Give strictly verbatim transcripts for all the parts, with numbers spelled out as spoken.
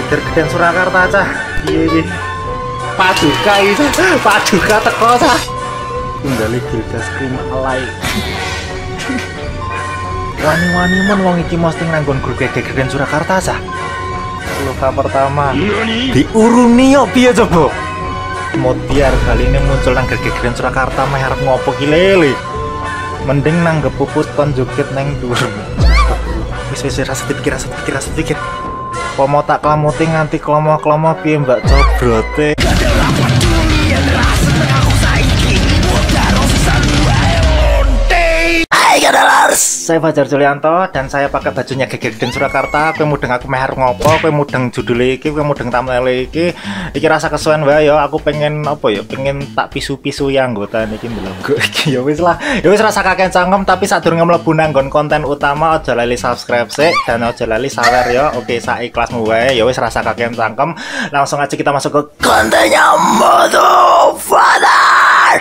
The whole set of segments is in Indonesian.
geger geden Surakarta cah. Piye iki? Paduka iki, paduka teko cah. Tunggale Gilda Scream alay. Wani-wani men wong iki posting nang nggon grup geger geden Surakarta cah. Luka pertama. Diuruni yo piye coba? Mutiar kali ini muncul nang geger geden Surakarta meh arep ngopo ki lele. Mending nang Puput kon joget nang dhuwur. Wis wis rasa dipikir, rasa dipikir, rasa dipikir. Pomo tak klamuti nganti klomo-klomo piye Mbak Cobrote. Hai gadalars, saya Fajar Julianto dan saya pakai bajunya Geger Geden Surakarta. Kowe mudeng aku meh arep ngopo, kowe mudeng judule iki, kowe mudeng thumbnail iki. Iki rasa kesuwen wae ya, aku pengen apa ya, pengen tak pisu-pisu ya anggota niki ndelok iki ya wis lah. Ya wis rasa kakek cangkem tapi sadurunge mlebu nang nggon konten utama aja lali subscribe sik dan aja lali sawer ya. Oke, sak ikhlasmu wae. Ya wis rasa kakek cangkem. Langsung aja kita masuk ke kontennya Motherfather.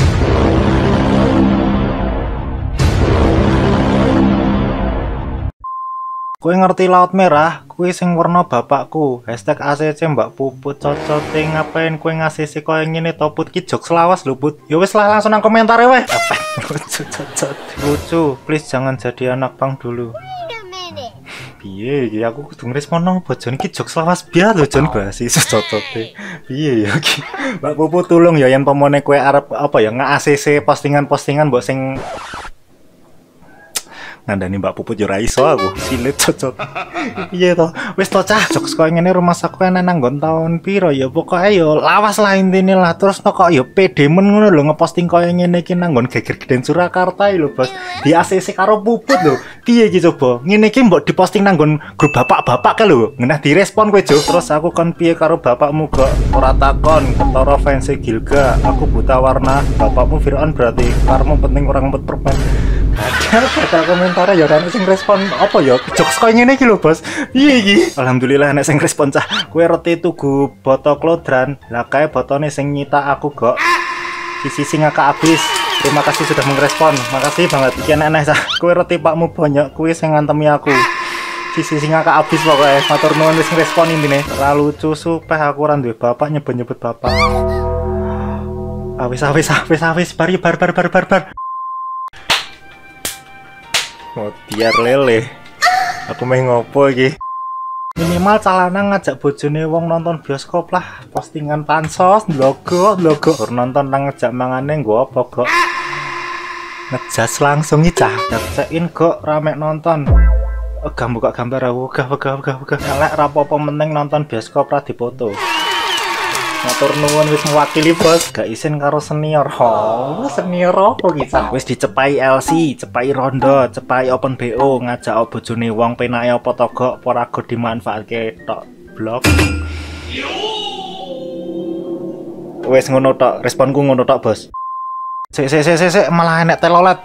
Kue ngerti laut merah, kue sing warna bapakku. Hashtag A C C Mbak Puput cocote ngapain kue ngasih si koyo ngene to Put ki jok selawas lho Put. Ya wis lah langsung nang komentar weh. Efek lucu cocot. Lucu, please jangan jadi anak pang dulu. Piye iki aku kudu ngrespon nang bojone ki jok selawas biar lho jon basi cocote. Piye ya iki? Mbak Puput tulung ya yen pemone kue arep apa ya nge-A C C postingan-postingan mbok sing ngandani Mbak Puput yo ra iso aku silet cocot. Piye to? Wis to cah, jokes koyo ngene rumah saku enak nang nggon taun piro ya pokoke yo lawas lah intine lah. Terus to kok yo pede men ngono lho ngeposting koyo ngene iki nang nggon Geger Geden Surakarta lho, Bos. Di A C C karo Puput lho. Piye iki coba? Ngene iki mbok diposting nang nggon grup bapak-bapak ke lho. Ngenah direspon kowe, Jo. Terus aku kon piye karo bapakmu kok ora takon ketara fans Gilga. Aku buta warna, bapakmu Fir'aun berarti karmu penting orang ngempet permen. Ada pada komentar ya ana sing respon apa ya jokes koyo ngene iki lho Bos. Piye iki? Alhamdulillah ana sing respon cah. Kowe reti tugu boto klodran. Lah kae botone sing nyita aku kok. Sisi sing ngakak abis. Terima kasih sudah merespon. Makasih banget. Iki enak cah. Kowe reti pakmu banyak kuwi sing ngantemi aku. Sisi sing ngakak abis pokoke. Matur nuwun wis ngrespon intine. Ora lucu supeh aku ora duwe bapak nyebut-nyebut bapak. Awis awis awis awis bar bar bar bar bar bar. Oh, biar lele. Aku main ngopo iki? Minimal calana ngajak bojone wong nonton bioskop lah. Postingan pansos, logo, logo. Gur nonton nang ngejak mangane nggo apa kok? Ngejas langsung iki cah. Cekin kok rame nonton. Ogah buka gambar aku, ogah ogah ogah ogah. Elek ra apa-apa meneng nonton bioskop ra dipoto. Motor nuwun wis mewakili Bos, gak isin karo senior. Oh, senior opo iki cah? Wis dicepai L C, cepai rondo, cepai open B O, ngajak bojone wong penake apa to gok, ora go dimanfaatke tok blog. Wis ngono tok, responku ngono tok Bos. Sik sik sik sik malah enek telolet.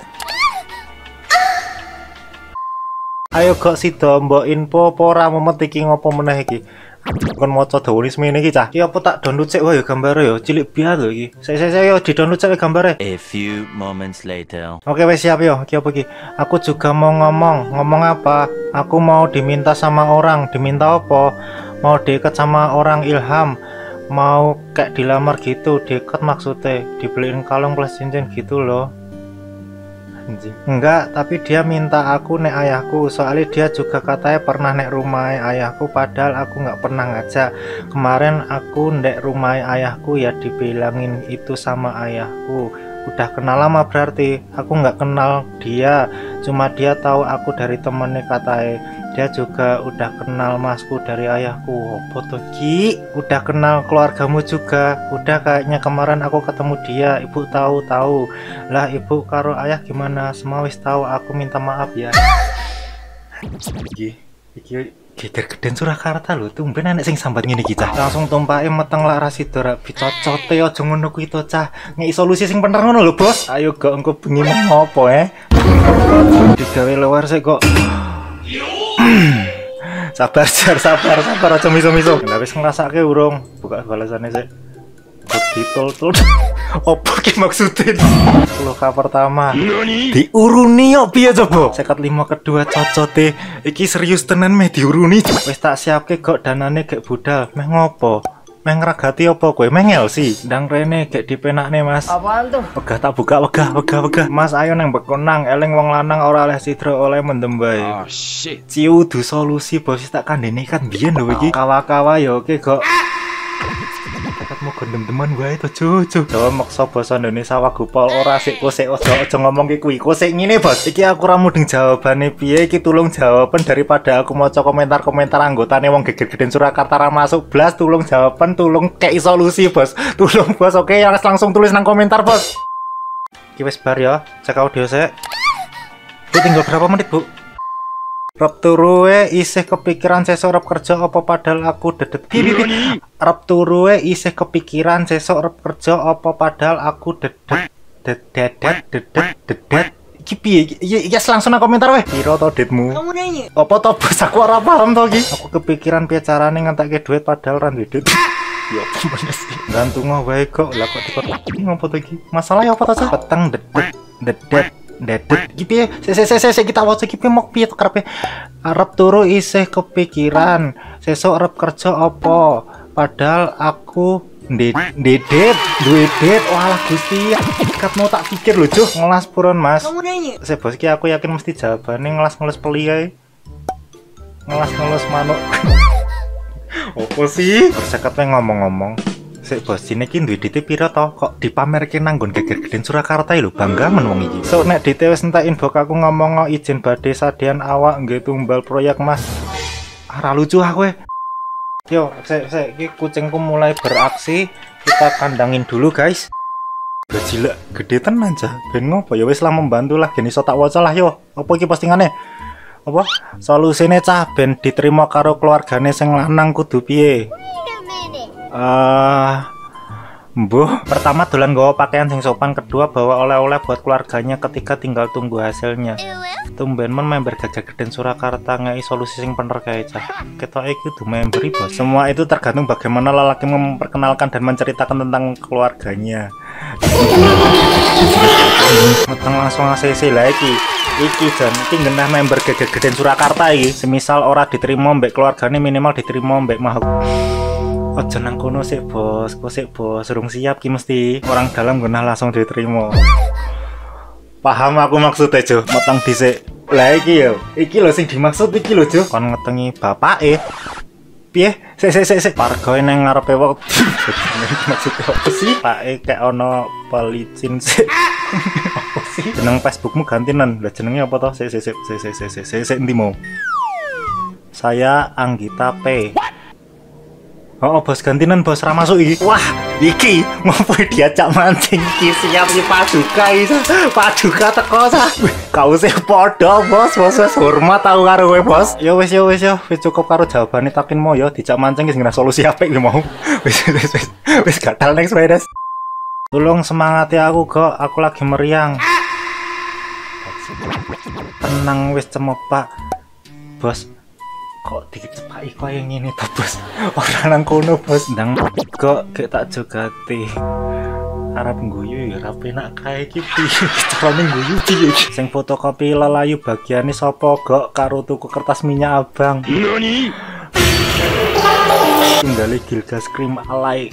Ayo gok sida mbok info apa ora memet iki ngopo meneh iki? Kon maca dawane semene iki cah. Ki apa tak download sik wae ya gambare ya. Cilik biar lho iki. Sik sik sik yo di-download sik gambare. A few moments later. Oke wes siap yo. Ki apa iki? Aku juga mau ngomong. Ngomong apa? Aku mau diminta sama orang. Diminta apa? Mau deket sama orang Ilham. Mau kayak dilamar gitu. Deket maksudnya. Dibeliin kalung plus cincin gitu loh. Enggak, tapi dia minta aku nek ayahku. Soalnya dia juga katanya pernah nek rumah ayahku. Padahal aku nggak pernah ngajak. Kemarin aku nek rumah ayahku ya dibilangin itu sama ayahku. Udah kenal lama berarti. Aku nggak kenal dia. Cuma dia tahu aku dari temennya katanya. Dia juga udah kenal masku dari ayahku. Apa tuh Ki? Udah kenal keluargamu juga. Udah kayaknya kemarin aku ketemu dia. Ibu tahu-tahu. Lah ibu karo ayah gimana? Semua wis tahu. Aku minta maaf ya. Iki iki Geger Geden Surakarta lho. Tumben anak sing sambat ngene iki cah. Langsung tumpake meteng lak rasidora bicocote aja ngono kuwi to cah. Ngeki solusi sing bener ngono lho Bos. Ayo gak engko bengi ngopo eh. Digawe luar sik kok. Sabar jar sabar sabar aja miso-miso. Lah wis ngrasake urung buka balasane sik. disebut ditul-tul. Opo ki maksudin? Luka pertama diuruni yo piye coba? Sekat lima kedua cocote iki serius tenan meh diuruni. Wis tak siapke kok danane gek budal. Meh ngopo? Meh ngragati apa kowe? Meh ngelsi. Ndang rene gek dipenakne Mas. Apaan tuh? Wegah tak buka wegah wegah wegah. Mas ayo nang bekonang eling wong lanang ora oleh sidra oleh mendem bae. Oh shit. Ciu du solusi bos tak kandhene kan biyen lho iki. Kawa-kawa ya oke kok. Mau gendem-deman wae to cucu. Jawa maksa basa Indonesia wagupol ora sik kosek aja aja ngomong ki kuwi. Kosek ngene, Bos. Iki aku ora mudeng jawabane piye iki tulung jawaban daripada aku maca komentar-komentar anggotane wong geger-geden Surakarta ra masuk blas tulung jawaban tulung kei solusi, Bos. Tulung Bos. Oke, langsung tulis nang komentar, Bos. Iki wis bar ya. Cek audio sik. Bu tinggal berapa menit, Bu? Rep turuwe isih kepikiran sesuk rep kerja apa padahal aku dedet. Rep turuwe isih kepikiran sesuk rep kerja apa padahal aku dedet. Dedet dedet dedet. Iki piye? Ya langsung nang komentar weh. Piro to detmu? Kamu nanya. Apa to bos aku ora paham to iki. Aku kepikiran piye carane ngentekke duit padahal ra duwe duit. Ya apa sih? Gantung wae kok. Lah kok dikot ngopo to iki? Masalah apa to, Cak? Peteng dedet dedet. Dedet iki piye? Sik sik sik kita waca iki mau piye to karepe? Arep turu isih kepikiran, sesuk arep kerja apa? Padahal aku ndedet, duwe det. Walah Gusti, kat mau tak pikir lho, Juh. Ngelas purun, Mas. Kamu nanya. Sik bos iki aku yakin mesti jawabane ngelas-ngeles peli kae. Ngelas-ngeles manuk. Opo sih? Persekate ngomong-ngomong. Sik bos, sine iki duwe dite pira to? Kok dipamerke nang nggon geger-geden Surakarta lho, bangga men wong iki. So nek dite wis entek info aku ngomong izin badhe sadean awak nggih tumbal proyek Mas. Ora lucu ah kowe. Yo, sik sik iki kucingku mulai beraksi. Kita kandangin dulu, guys. Gajilek gede tenan cah. Ben ngopo ya wis lah membantu lah gen iso tak waca lah yo. Apa iki postingane? Apa? Solusine cah ben diterima karo keluargane sing lanang kudu piye? Uh, Mbuh, pertama dolan gawa pakaian sing sopan, kedua bawa oleh-oleh buat keluarganya, ketiga tinggal tunggu hasilnya. Tumben men member geger-geden Surakarta ngei solusi sing bener kae cah. Ketok iki kudu memberi bos. Semua itu tergantung bagaimana lelaki memperkenalkan dan menceritakan tentang keluarganya. Meteng langsung A C C lah iki. Iki jan iki genah member geger-geden Surakarta iki. Semisal ora diterima mbek keluargane minimal diterima mbek mahal. Ojo nang kono sik bos, kok sik bos, urung siap ki mesti. Orang dalam genah langsung diterima. Paham aku maksudnya Jo, meteng dhisik. Lah iki yo, iki lho sing dimaksud iki lho Jo. Kon ngetengi bapake. Piye? Sik sik sik sik. Pargoe nang ngarepe wong. Maksudnya apa sih? Pake kayak ono pelicin sik. Apa sih? Jeneng Facebookmu gantinan. Lah jenenge apa toh? Sik sik sik sik sik sik sik sik endi mau? Saya Anggita P. Oh, oh bos gantinan bos ra masuk iki. Wah, iki ngopo diajak mancing iki siap iki paduka iki. Paduka teko sa. Kause padha bos, bos wis hormat tau karo kowe bos. Ya wis ya wis ya, wis cukup karo jawabane takin mau ya dijak mancing wis ngene solusi apik iki mau. Wis wis wis wis gatal next wedes. Tolong semangati aku kok, aku lagi meriang. Tenang wis cemepak. Bos kok dicepaki koyo ngene to bos. Ora nang kono bos, ndang kok gek tak jogati. Arep ngguyu ya ra penak kae iki piye carane ngguyu piye. Sing fotokopi lelayu bagiane sapa gok karo tuku kertas minyak abang. Nani? Tunggale Gilgas krim alay.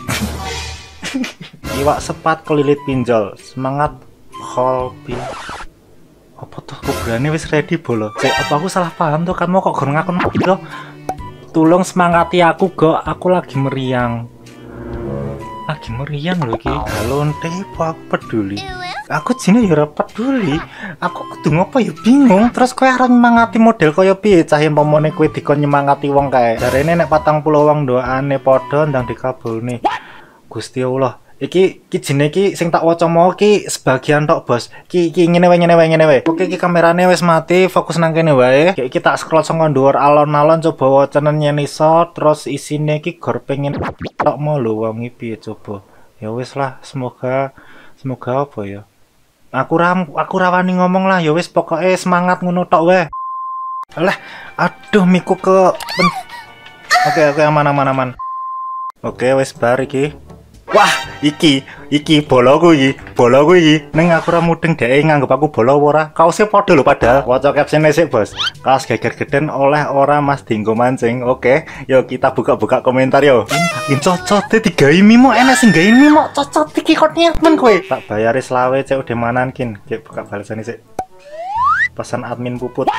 Iwak sepat kelilit pinjol. Semangat Holbi. Apa tuh kuburane wis ready bolo. Cek apa aku salah paham tuh kan mau kok gon ngakon gitu. Tolong semangati aku go, aku lagi meriang. Lagi meriang lho iki. Galonte aku peduli. Aku jine ya ora peduli. Aku kudu ngopo ya bingung. Terus kowe arep nyemangati model kaya piye cah yen pomone kowe dikon nyemangati wong kae. Jarene nek patang puluh wong doane padha ndang dikabulne. Gusti Allah. Iki iki jene iki sing tak waca mau iki sebagian tok bos. Iki iki ngene wae ngene wae ngene wae. Oke iki kamerane wis mati, fokus nang kene wae. Iki tak scroll saka dhuwur alon-alon coba wacenen yen iso, terus isine iki gor pengen tok mau lho wong iki piye coba. Ya wis lah, semoga semoga apa ya. Aku ra aku ra wani ngomong lah, ya wis pokoke semangat ngono tok wae. Alah, aduh miku ke Oke oke aman aman aman. Oke wis bar iki. Wah, iki, iki boloku iki, boloku iki. Neng aku ora mudeng dhek nganggep aku bolo ora. Kaosnya padha lho padahal. Waca caption sik, Bos. Kaos geger geden oleh ora Mas dinggo mancing. Oke, yuk kita buka-buka komentar yo. Ini cocot digawe mimo enak sing gawe mimo cocot iki kok men kowe. Tak bayari selawe cek udah manan kin. Cek buka balasan sik. Pesan admin puput.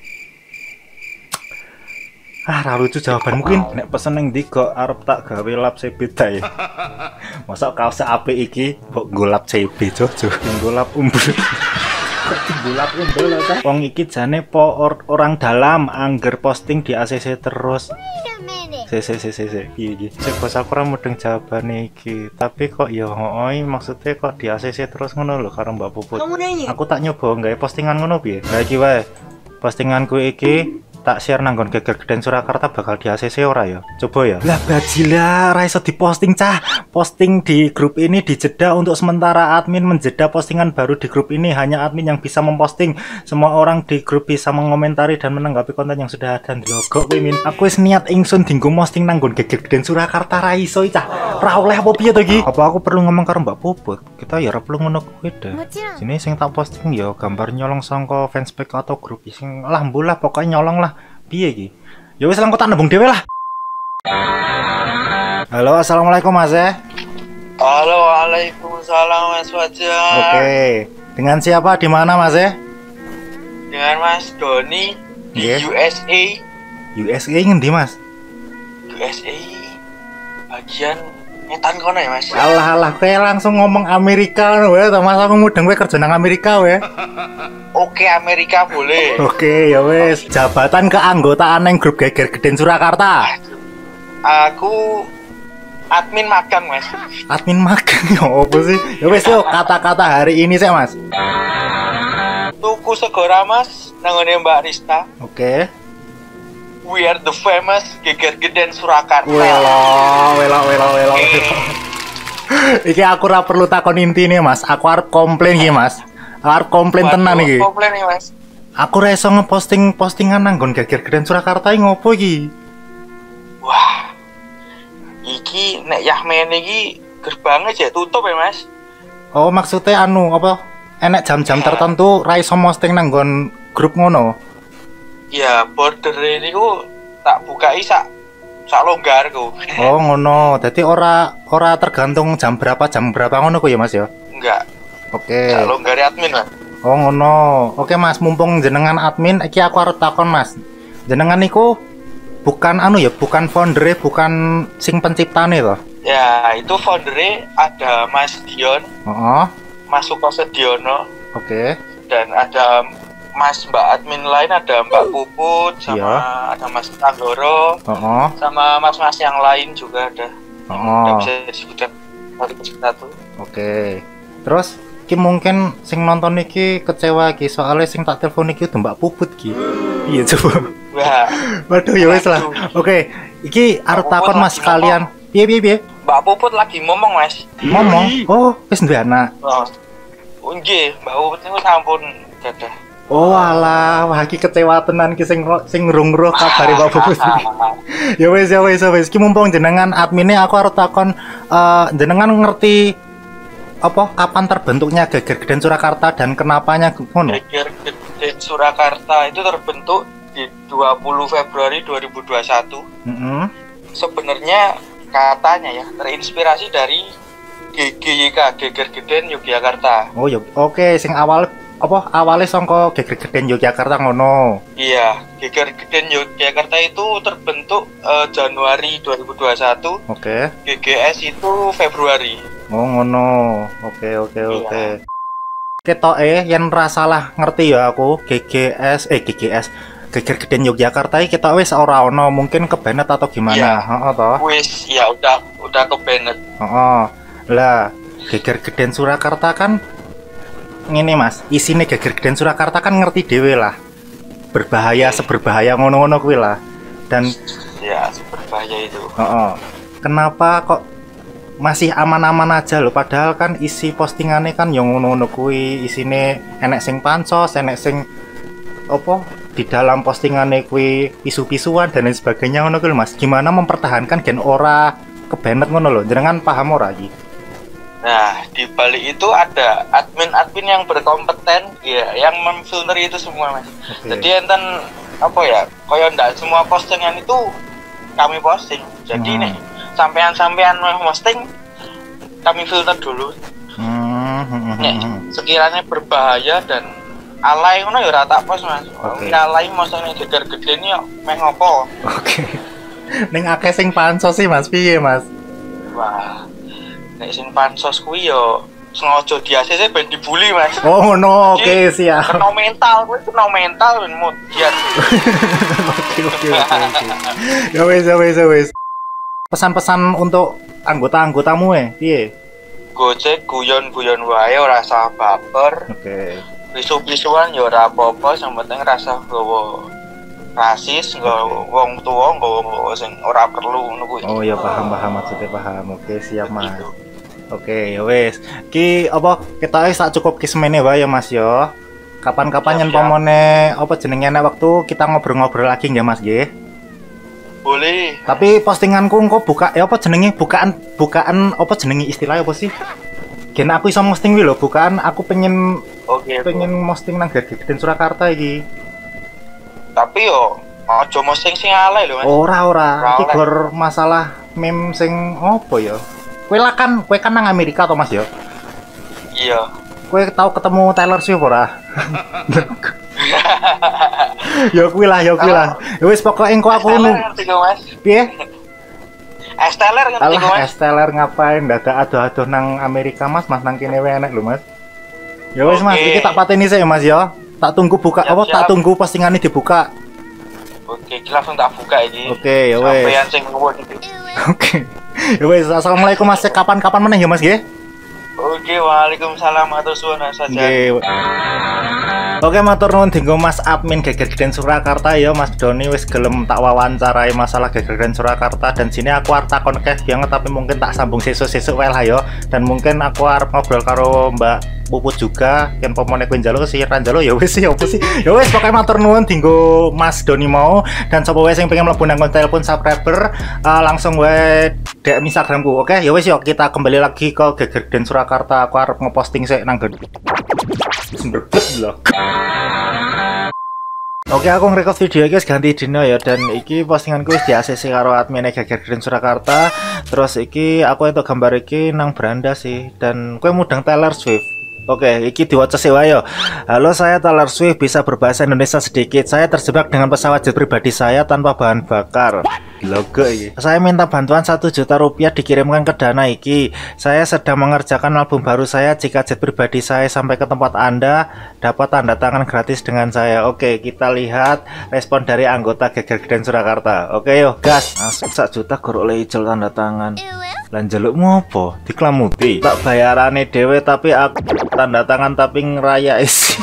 Ah, ra lucu jawaban mungkin nek pesen ning ndi kok arep tak gawe lap C B ta ya. Masa kaos apik iki kok golap C B jojo. Golap umbul. Golap umbul ta. Wong iki jane po or orang dalam angger posting di A C C terus. Se se se se se piye iki? Sik bos aku ora mudeng jawabane iki. Tapi kok ya hooy maksudnya kok di A C C terus ngono lho karo Mbak Puput. Aku tak nyoba gawe postingan ngono piye? Lah iki wae. Postinganku iki tak share nanggon geger geden Surakarta bakal di A C C ora ya? Coba ya. Lah bajila ra iso diposting cah. Posting di grup ini dijeda untuk sementara, admin menjeda postingan baru di grup ini, hanya admin yang bisa memposting. Semua orang di grup bisa mengomentari dan menanggapi konten yang sudah ada di logo kowe min. Aku wis niat ingsun dinggo posting nanggon geger geden Surakarta ra iso cah. Ra oleh apa piye to iki? Apa aku perlu ngomong karo Mbak Puput? Kita ya ora perlu ngono kuwi deh. Sini sing tak posting ya gambar nyolong sangko fanspage atau grup sing lah mbulah pokoknya nyolong lah. Piye iki? Ya wis lang kok tak nembung dhewe lah. Halo, assalamualaikum Mas ya. Halo, waalaikumsalam Mas Fajar. Oke, dengan siapa di mana Mas ya? Dengan Mas Doni di Yes. U S A. U S A ngendi Mas? U S A bagian ngetan kono ya Mas. Alah alah, kayak langsung ngomong Amerika lho ya, Mas aku mudeng kowe kerja nang Amerika we. Oke, Amerika boleh. Oke, ya wis. Jabatan keanggotaan nang grup geger geden Surakarta. Aku admin magang Mas. Admin magang ya apa sih? Ya wis yo kata-kata hari ini sih Mas. Tuku segera Mas nangone Mbak Rista. Oke. We are the famous geger geden Surakarta. Welo, welo, welo, welo. Iki aku ora perlu takon intine Mas. Aku arep komplain iki Mas. Arep komplain tenan iki. Komplain nih Mas. Aku ra iso ngeposting postingan nanggon geger geden Surakarta iki ngopo iki? Wah. Iki nek Yahmen iki gerbangnya aja tutup ya Mas. Oh, maksudnya anu apa? Enek jam-jam tertentu ra iso posting nanggon grup ngono. Ya, border ini ku tak bukai sak sak longgar ku. Oh, ngono. Dadi ora ora tergantung jam berapa jam berapa ngono ku ya Mas ya? Enggak. Oke. Sak longgar admin lah. Oh, ngono. Oke Mas, mumpung jenengan admin iki aku arep takon Mas. Jenengan niku bukan anu ya, bukan founder, bukan sing penciptane toh? Ya, itu foundernya ada Mas Dion, Heeh. Mas Sukosediono, Oke. dan ada Mas Mbak admin lain, ada Mbak Puput, sama Iya. ada Mas Tanggoro, Heeh. sama mas-mas yang lain juga ada. Heeh. Nggak bisa disebutkan satu-satu. Oke. Terus iki mungkin sing nonton iki kecewa iki soalnya sing tak telepon iki udah Mbak Puput iki. Iya coba. Wah, Waduh ya wis lah. Oke, iki arep Mbak takon Puput Mas lagi kalian. Piye piye piye? Mbak Puput lagi ngomong Mas. Ngomong. Oh, wis duwe anak. Oh, nggih, Mbak Puput itu sampun dadah. Oh alah, wah iki kecewa tenan ki sing ro- sing ngrung-ngrung kabare Mbak Puput. Ya wis ya wis ya wis. Ki mumpung jenengan adminnya aku arep takon eh, jenengan ngerti apa kapan terbentuknya Geger Geden Surakarta dan kenapanya ngono? Geger Geden Surakarta itu terbentuk di dua puluh Februari dua ribu dua puluh satu. Heeh. Sebenarnya katanya ya terinspirasi dari G G Y K, Geger Geden Yogyakarta. Oh ya, oke sing awal apa awalnya songko Geger Geden Yogyakarta ngono. Iya, Geger Geden Yogyakarta itu terbentuk eh, Januari dua ribu dua puluh satu. Oke. G G S itu Februari. Oh ngono. Oke oke Iya. oke. Ketoke yen ra salah ngerti ya aku G G S eh G G S Geger Geden Yogyakarta iki ketok wis ora ono, mungkin kebenet atau gimana? Iya. Heeh toh. Wis, ya udah udah ke Bennett. Heeh. Lah, Geger Geden Surakarta kan ngene Mas, isine Geger Geden Surakarta kan ngerti dhewe lah. Berbahaya seberbahaya ngono-ngono kuwi lah. Dan Ya, berbahaya itu. heeh. Kenapa kok masih aman-aman aja loh, padahal kan isi postingannya kan yang ngono-ngono kuwi, isine enek sing pansos, enek sing apa di dalam postingannya kuwi isu-pisuan dan lain sebagainya ngono kuwi lho, Mas. Gimana mempertahankan gen ora kebenet ngono lho, jenengan paham ora iki? Nah, di balik itu ada admin-admin yang berkompeten ya, yang memfilter itu semua, Mas. Okay. Jadi enten apa ya? Kaya ndak semua postingan itu kami posting. Jadi Hmm. nih, sampean-sampean mau posting kami filter dulu. Hmm, hmm, hmm, Nek hmm. sekiranya berbahaya dan alay ngono ya ora tak post, Mas. Oke. Okay. Alay maksudnya geger-gede ini yo meh ngopo? Oke. Ning akeh sing pansos sih Mas, piye Mas? Wah. Nek sing pansos kuwi yo sengaja di A C C ben dibully, Mas. Oh ngono, oke Jadi, siap. Kena mental, kuwi kena mental ben mudian. Oke oke oke oke. Ya wis ya wis ya wis. Pesan-pesan untuk anggota-anggotamu eh, piye? Gojek guyon-guyon wae ora usah baper. Oke. Pisu-pisuan ya ora apa-apa, sing penting rasa gowo rasis, nggawa wong tuwa, nggawa sing ora perlu ngono kuwi. Oh ya paham paham maksudnya paham. Oke siap Mas. Gitu. Oke ya wis. Ki apa kita wis tak cukup ki semene wae ya Mas yo. Kapan-kapan yen Siap, siap. pomone apa jenenge nek waktu kita ngobrol-ngobrol lagi nggih Mas nggih. Boleh. Tapi postinganku engko buka ya apa jenenge bukaan bukaan apa jenenge istilahnya apa sih? Gen aku iso posting wi lho, bukaan aku pengen Oke. pengen posting nang Gegeden Surakarta iki. Tapi yo aja mosing sing alay lho, Mas. Ora ora, Ora iki oleh. gor masalah meme sing opo ya? Kowe lah kan, kowe kan nang Amerika to Mas ya? Iya. Kowe tau ketemu Taylor Swift ora? Ya kuwi lah, ya kuwi lah. Ya wis pokoke engko aku Esteller nu. ngerti kok, Mas. Piye? Esteller ngerti kok, Alah, Mas. Esteller ngapain dadak adoh-adoh nang Amerika Mas, Mas nang kene wae enek lho Mas. Ya wis Mas, Oke. iki tak pateni sik ya Mas ya. Tak tunggu buka Siap, apa? Tak siap. tunggu postingane dibuka. Oke, iki langsung tak buka iki. Oke, ya wis. Sampeyan sing ngewon iki. Oke. Ya wis, assalamualaikum Mas. Kapan-kapan meneh ya Mas nggih. Oke, waalaikumsalam atur suwun saja. Nggih. Oke, matur nuwun dinggo Mas admin Gegeden Surakarta ya Mas Doni wis gelem tak wawancarai masalah Gegeden Surakarta dan sini aku arep takon keh banget tapi mungkin tak sambung sesuk-sesuk wae lah ya dan mungkin aku arep ngobrol karo Mbak Puput juga yen pomone kowe njaluk sih ra njaluk ya wis ya apa sih ya wis pokoke matur nuwun dinggo Mas Doni mau dan sapa wae sing pengen mlebu nang telepon subscriber uh, langsung wae D M Instagramku. Oke ya wis yuk kita kembali lagi ke Gegeden Surakarta. Aku arep ngeposting sik nang Sumberbet lho. Oke, aku ngerekod video iki wis ganti dino ya dan iki postinganku wis di A C C karo admin Gegeden Surakarta. Terus iki aku entuk gambar iki nang beranda sih dan kowe mudeng Taylor Swift. Oke, iki diwaca sih wae yo. Halo, saya Taylor Swift, bisa berbahasa Indonesia sedikit. Saya terjebak dengan pesawat jet pribadi saya tanpa bahan bakar. Logo iki. Saya minta bantuan satu juta rupiah dikirimkan ke dana iki. Saya sedang mengerjakan album baru saya. Jika jet pribadi saya sampai ke tempat Anda, dapat tanda tangan gratis dengan saya. Oke, kita lihat respon dari anggota Gegeden Surakarta. Oke yo, gas. Masuk sak juta gor oleh ijol tanda tangan. Lan jalukmu apa? Diklamuti. Tak bayarane dhewe tapi aku tanda tangan tapi ngeraya isi.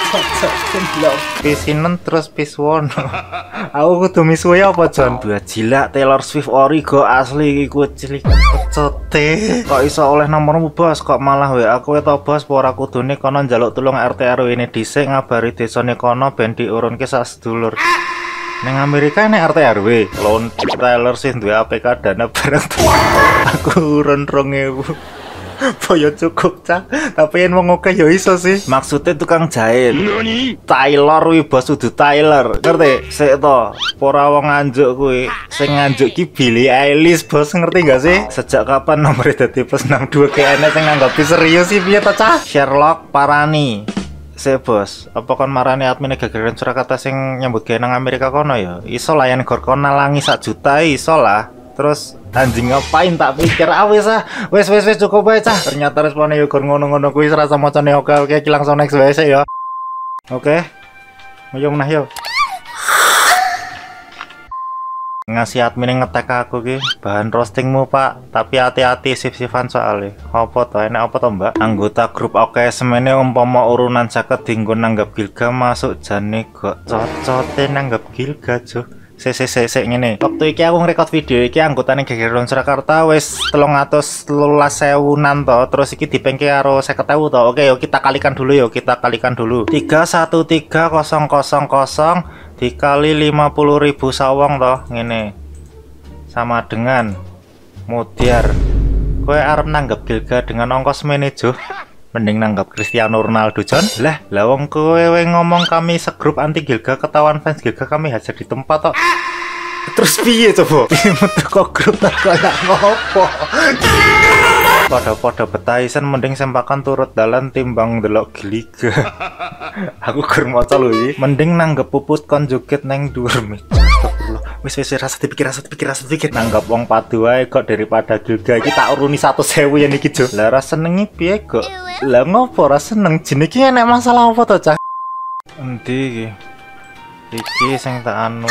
Pisinen terus piswono. Aku kudu misuwe apa Jon? Dua jila Taylor Swift ori go asli iki ku cilik pecote. Kok iso oleh nomormu bos kok malah W A kowe to bos ora kudune kono njaluk tulung R T R W ne dhisik ngabari desane kono ben diurunke sak sedulur. Neng Amerika nek R T R W lon Taylor Swift duwe A P K dana barang aku urun rong ewu. Boyo cukup cah tapi yang mau oke ya iso sih maksudnya tukang jahit Taylor wi bos udah Taylor ngerti sik to ora wong nganjuk kuwi sing nganjuk ki Billie Eilish bos ngerti gak sih sejak kapan nomornya dadi plus enam dua K N sing nganggapi serius sih piye to cah Sherlock Parani se bos apa kon marani admin Gegeden Surakarta sing nyambut gawe nang Amerika kono ya iso lah yen gor kon nalangi sak juta iso lah. Terus anjing ngapain tak pikir ah wis ah wis wis wis cukup ae cah ternyata responnya yo ngono-ngono kuwi rasa macane oke oke iki langsung next wae sik ya oke ayo menah yo ngasih admin ngetek aku ki bahan roastingmu pak tapi hati-hati sip-sipan soalnya apa to enak apa to mbak anggota grup oke semene umpama urunan jaket dinggo nanggap Gilga masuk jane kok cocote nanggap Gilga jo se se se se ngene waktu iki aku ngerekod video iki anggotane Gegeden Surakarta wis telung atus telulas ewunan to terus iki dipengke karo seket ewu to oke yuk kita kalikan dulu yuk kita kalikan dulu tiga satu tiga nol nol nol dikali lima puluh ribu sawong toh ngene sama dengan mudiar Kowe arep nanggap Gilga dengan ongkos menejo. Mending nanggap Cristiano Ronaldo John. Lah, lah wong kowe ngomong kami segrup anti Gilga, ketahuan fans Gilga kami hajar di tempat tok. Terus piye coba? Piye metu kok grup tak kayak ngopo? Pada-pada betaisen mending sempakan turut dalan timbang delok Gilga. Aku gur maca lho iki. Mending nanggep puput kon joget neng dhuwur mic. Wis wis rasa dipikir rasa dipikir rasa dipikir nanggap wong padu wae kok daripada Gilga iki tak uruni satu sewu yen iki Jo. Lah ra senengi piye kok? Lah ngopo ra seneng jenenge iki enek masalah apa to, Cah? Endi iki? Iki sing tak anu.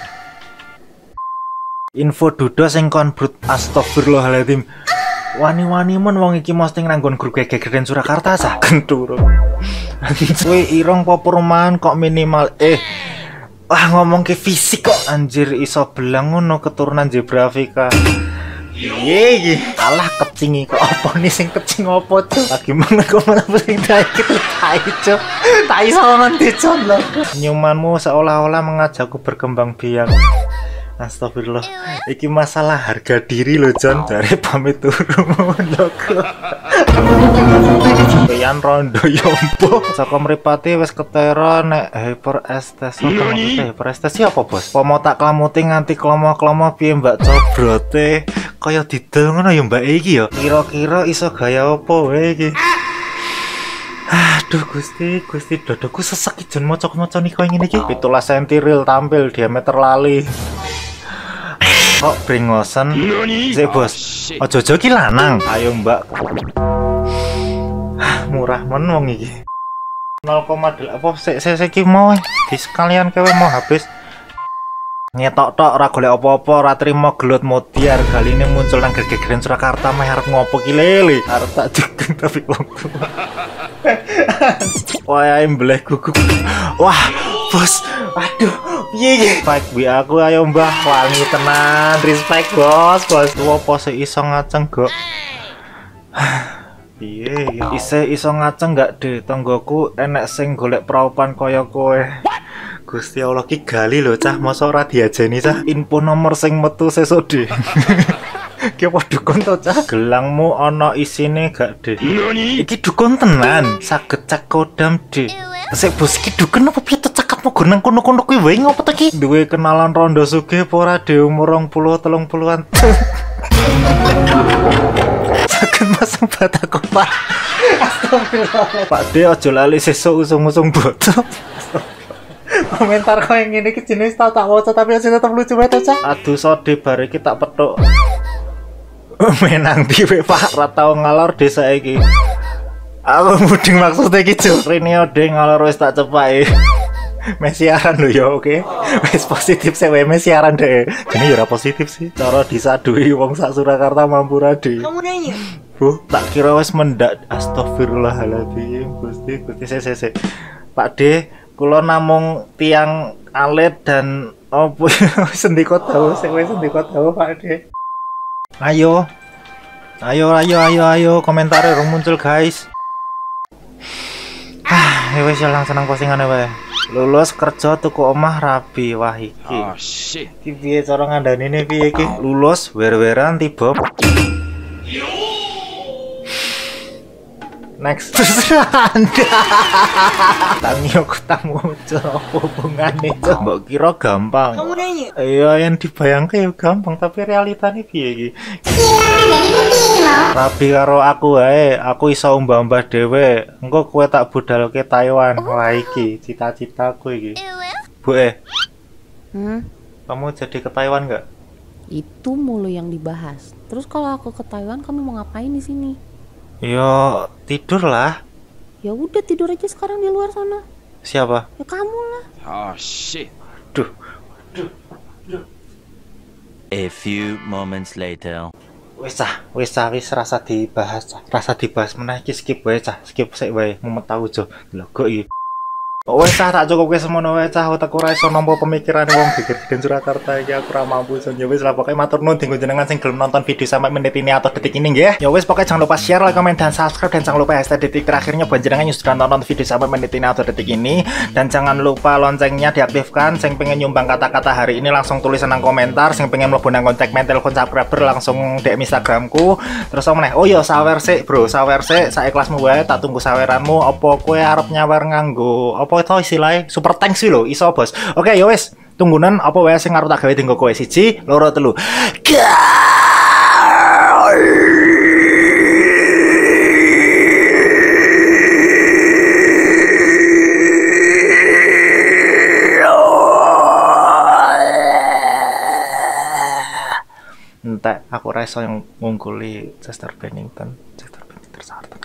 Info duda sing kon brut astagfirullahaladzim. Wani-wani men wong iki mesti nanggon grup gegeren Surakarta sah kenturu. Kowe irong po perumahan kok minimal eh wah ngomong ke fisik kok anjir iso belang ngono keturunan Zebrafika. Piye iki? Alah kecingi kok apa nih sing kecing apa tuh? Lagi mana kok malah sing dikit tai cuk. Tai sawangan dicon lho. Senyumanmu seolah-olah mengajakku berkembang biak. Astagfirullah. Iki masalah harga diri lho John. Jare pamit turu lho. Yan rondo yombo saka mripate wis ketera nek hyperestes. Hyperestes apa bos? Pomo tak klamuti nganti klomo-klomo piye Mbak Cobrote kaya didol ngono ya Mbak iki ya. Kira-kira iso gaya apa wae iki? Aduh Gusti, Gusti dodoku sesek Jon maca-maca niko ngene iki. pitulas sentimeter real tampil diameter lali. Kok brengosen? Sik bos. Ojo-ojo ki lanang. Ayo Mbak. Murah men wong iki. nol koma delapan apa sik sik iki mau di sekalian kowe mau habis. Ngetok-tok ora golek apa-apa, ora trimo gelut modiar. Kali ini muncul nang gegeren Surakarta meh arep ngopo ki lele. Arep tak jugeng tapi wong tua. Wah, mbeleh guguk. Wah, bos. Aduh, piye iki? Spike bi aku ayo Mbah, wangi tenan. Respect bos, bos. Opo sik iso ngaceng kok. Piye ya? Ise iso ngaceng gak de? Tanggoku enek sing golek praupan kaya kowe. Gusti Allah ki gali lho Cah, masa ora diajeni Cah. Info nomor sing metu sesuk de. Ki apa dukun to Cah? Gelangmu ana isine gak de? Iki dukun tenan, saged cek kodam de. Sik bos iki dukun apa piye to cakapmu gunung kono-kono kuwi wae ngopo to ki? Duwe kenalan rondo sugih apa ora de umur rong puluh telung puluhan? Sakit masang bataku Pak. Astagfirullah. Pak De aja lali sesuk usung-usung botol. Komentar kau yang ini ke jenis tau tak waca tapi masih tetap lucu banget Cah. Aduh sode bar iki tak petuk. Menang di Pak ra tau ngalor desa iki. Aku muding maksudnya iki Jo. Rinio de ngalor wis tak cepake. Mesiaran lho ya oke. Wis positif sih wae mesiaran deh. Jadi ya ora positif sih. Cara disadui wong sak Surakarta mampu rade. Kamu nanya. Bu, tak kira wis mendak. Astagfirullahaladzim. Gusti, Gusti sik sik. Pak De, kula namung tiang alit dan opo sendiko tahu sik wis sendiko tahu Pak De. Ayo. Ayo ayo ayo ayo komentar rung muncul guys. Ah, wis langsung nang postingane wae. Lulus kerja tuku omah rabi wah iki. Oh shit. Iki piye cara ngandhanine piye iki? Lulus wer-weran tiba. Next. Tangyo ketemu apa hubungane itu? Mbok kira gampang. Kamu nanya? Iya yang dibayangke ya gampang tapi realitane piye iki? Rabi karo aku wae, aku iso umbah-umbah dhewe. Engko kowe tak budalke Taiwan. Wah iki cita-citaku iki. Bu eh. Hmm? Kamu jadi ke Taiwan enggak? Itu mulu yang dibahas. Terus kalau aku ke Taiwan kamu mau ngapain di sini? Yo tidur lah. Ya udah tidur aja sekarang di luar sana. Siapa? Ya kamu lah. Oh shit. Duh. Duh. Duh. A few moments later. Wis cah, wis cah, wis rasa dibahas cah. Rasa dibahas meneh iki skip wae cah, skip sik wae mumet tau jo. Lho kok iki Wes cah tak cukup wis semono wae cah utekku ora iso nampa pemikiran wong geger-geden Surakarta iki aku ora mampu son. Ya wis lah pokoke matur nuwun dinggo jenengan sing gelem nonton video sampai menit ini atau detik ini nggih. Ya wis pokoke jangan lupa share, like, komen dan subscribe dan jangan lupa hashtag detik terakhirnya buat jenengan yang sudah nonton video sampai menit ini atau detik ini dan jangan lupa loncengnya diaktifkan. Sing pengen nyumbang kata-kata hari ini langsung tulis nang komentar, sing pengen mlebu nang kontak men telepon subscriber langsung D M Instagramku. Terus om meneh. Oh ya sawer sik, Bro. Sawer sik sak ikhlasmu wae tak tunggu saweranmu. Apa kowe arep nyawer nganggo apa itu istilahnya super thanks sih lo iso bos. Oke ya wes tunggunan apa wae sing arep tak gawe dinggo kowe siji loro telu. Entek aku ora iso yang ngungkuli Chester Bennington. Chester Bennington